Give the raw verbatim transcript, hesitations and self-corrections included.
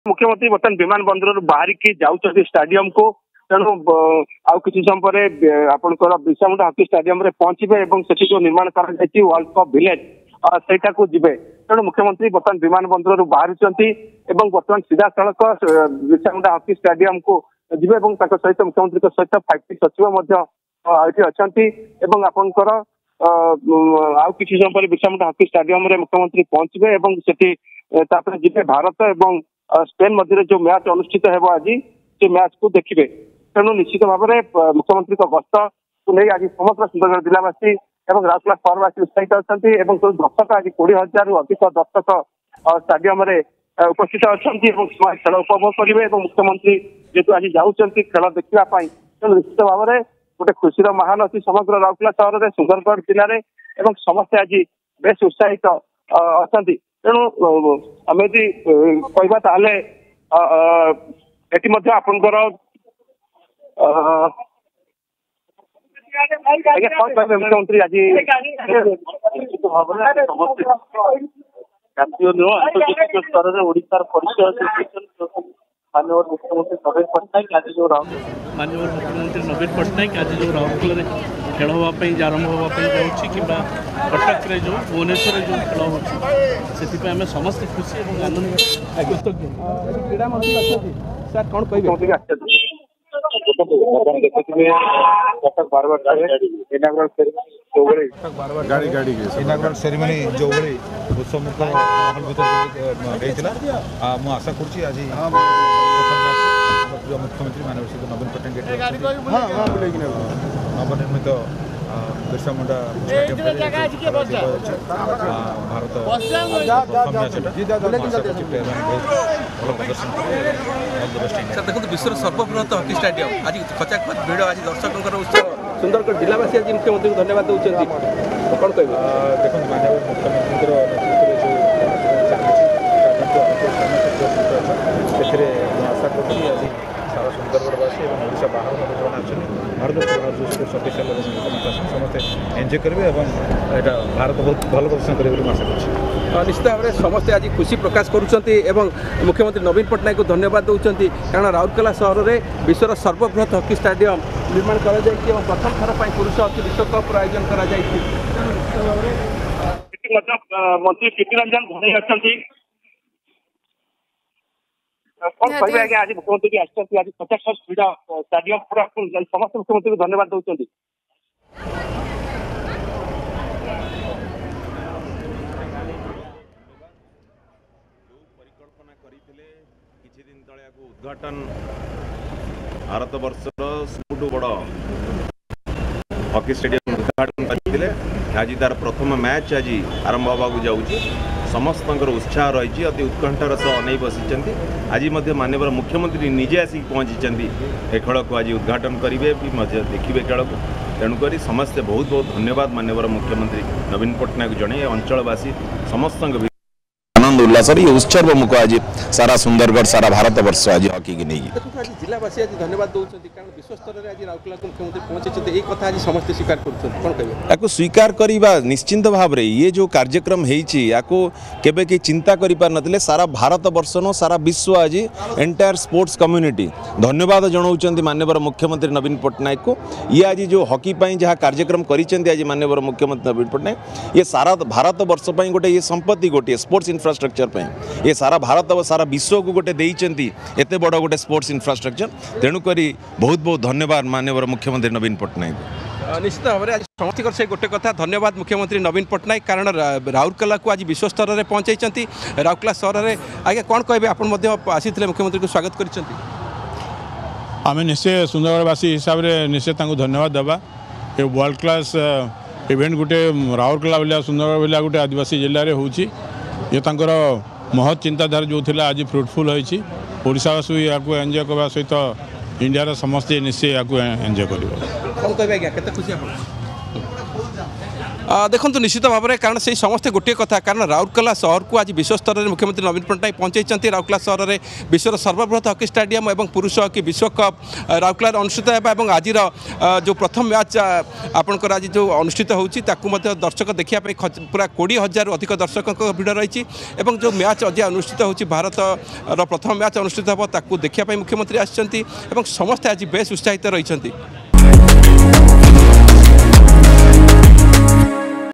मुख्यमंत्री बर्तमान विमान बंदर बाहर की जाऊँच स्टाडियम को तेणु आउ किसी समय पर आपंकर बिरसामुंडा हॉकी स्टाडियम रे पहुंचे और से जो निर्माण कर वर्ल्ड कप विलेज सेटा को जीवे तेणु मुख्यमंत्री बर्तमान विमान बंदर बाहर बर्तमान सीधा सड़क बिरसामुंडा हॉकी स्टाडियम को जीवे सहित मुख्यमंत्री सहित फाइव टी सचिव अच्छा आपंकर आउ किसी समय पर बिरसामुंडा हॉकी स्टाडियम रे मुख्यमंत्री पहुंचे और सेठी जीवे भारत और स्पेन मध्य जो मैच अनुष्ठित है आज से मैच को देखिए तेणु निश्चित भाव में मुख्यमंत्री गस्त को नहीं आज समग्र सुंदरगढ़ जिलावासी और राउरकेला सहरवासी उत्साहित अच्छा दर्शक आज कोड़े हजार अधिक दर्शक स्टाडियम उपस्थित अच्छा खेल उपभोग करेंगे और मुख्यमंत्री जेहतु आज जाऊँच खेल देखापी तेणु निश्चित भाव में गोटे खुशी माहौल अच्छी समग्र राउरकेला सहर में सुंदरगढ़ जिले में समस्ते आज बेस उत्साहित अच्छा तेणु आम यदि कहवा ताले एटी आपंकर मुख्यमंत्री आज जातीय नुह आंतर्जातिक स्तर में ओडिशार परिचय माननीय मुख्यमंत्री नवीन पट्टनायक आज जो माननीय मुख्यमंत्री नवीन पट्टनायक आज जो राउरकेला खेल हाँपाई आरंभ हाँपाई जाऊँगी कि कटक जो भुवनेश्वर जो खेल होती आम समस्त खुशी और आनंद कृतज्ञ क्रीड़ा मंत्री अच्छे सर कौन कह गाड़ी गाड़ी इनागुरल सेरेमनी जो भाई उत्सवमुखर माहौल भर मु आशा करुँची आज मुख्यमंत्री माननीय नवीन पट्टनायक नवनिर्मित बिरसा मुंडा भारत देखो विश्व सर्वबृहत हॉकी स्टाडियम आज खचाखच भिड़ आज दर्शकों उत्सव सुंदरगढ़ जिलावासी आज मुख्यमंत्री को धन्यवाद दूसरी कौन कह देखो माननीय मुख्यमंत्री आशा करुँगी आज सारा सुंदरगढ़वासी और ओडिशा बाहर जो भारत सफिशियल समस्त एंजॉय करेंगे और भारत बहुत भल प्रदर्शन करेंगे आशा कर निश्चित भाव में समस्ते आज खुशी प्रकाश करुँच मुख्यमंत्री नवीन पट्टनायक को धन्यवाद दूसरी कारण राउरकेला सहर में विश्वर सर्वबृहत हॉकी स्टाडियम निर्माण कर प्रथम थर पर पुरुष हॉकी विश्वकप आयोजन कर मंत्री कीर्ति रंजन घरे अच्छा कौन कह आज्ञा आज मुख्यमंत्री आसती आज पचास क्रीड़ा स्टाडियम पूरा समस्त मुख्यमंत्री को धन्यवाद दूसरी उद्घाटन भारत वर्षर सबुठ बड़ हॉकी स्टेडियम उद्घाटन करते आज तार प्रथम मैच आज आरंभ होगा जाऊँगी समस्त उत्साह रही अति उत्कंठार सह अनै बसी आज माननीय मुख्यमंत्री निजे आसिक पहुँची ए खेल को आज उद्घाटन करेंगे देखिए खेल को तेणुक समस्ते बहुत बहुत धन्यवाद माननीय मुख्यमंत्री नवीन पट्टनायक जड़े अंचलवासी समस्त आनंद उल्लास ये उत्सव मुख आज सारा सुंदरगढ़ सारा भारत वर्ष आज हॉकी की नहीं जिलावासी आज धन्यवाद दौरान कारण विश्व स्तर में आज राउरकेला मुख्यमंत्री पहुंचे ये कथा आज समस्त स्वीकार कर स्वीकार करवा निश्चिंत भाव में ये जो कार्यक्रम होबे कि चिंता कर पारे सारा भारत वर्ष न सारा विश्व आज एंटायर स्पोर्ट्स कम्युनिटी धन्यवाद जनाऊँ माननीय मुख्यमंत्री नवीन पट्टनायक को ये आज जो हॉकी जहाँ कार्यक्रम कर माननीय मुख्यमंत्री नवीन पट्टनायक ये सारा भारत वर्ष गोटे ये संपत्ति गोटे स्पोर्ट्स इंफ्रास्ट्रक्चर ये सारा भारत और सारा विश्व को गोटे एत बड़ गोटे स्पोर्ट्स इंफ्रास्ट्रक्चर तेणुक बहुत बहुत धन्यवाद माननीय मुख्यमंत्री नवीन पट्टनायक निश्चित भाव में आज समस्त से गोटे कथा धन्यवाद मुख्यमंत्री नवीन पट्टनायक कारण राउरकेला को आज विश्व स्तर में पहुँचाई राउरकेला सहर में आगे कौन कहे आप आसी मुख्यमंत्री को स्वागत कर आम निश्चय सुंदरगढ़वासी हिसाब से निश्चय धन्यवाद देवा ये वर्ल्ड क्लास इवेंट गोटे राउरकेला भाया सुंदरगढ़ भाया गोटे आदिवासी जिले में होची ये महत चिंताधारा जो थिला आज फ्रुटफुल होती ओडिशावासी भी यहाँ एंजॉय करने सहित इंडिया समस्ते निश्चय यहाँ एंजॉय कर देखो निश्चित भाव में कारण से समस्ते गोटे कथा कारण राउरकेला सहर को आज विश्व स्तर में मुख्यमंत्री नवीन पट्टनायक पहुंचाई राउरकेला सहर में विश्वर सर्वबृहत हॉकी स्टेडियम और पुरुष हॉकी विश्वकप राउरकेला अनुष्ठित है आज जो प्रथम मैच आपंकर आज जो अनुष्ठित होती दर्शक देखापी पूरा कोड़े हजार अधिक दर्शकों भिड़ रही जो मैच आज अनुष्ठित होती भारत प्रथम मैच अनुष्ठित हम ताकू देखापी मुख्यमंत्री आसमस्ते आज बेस उत्साहित रही।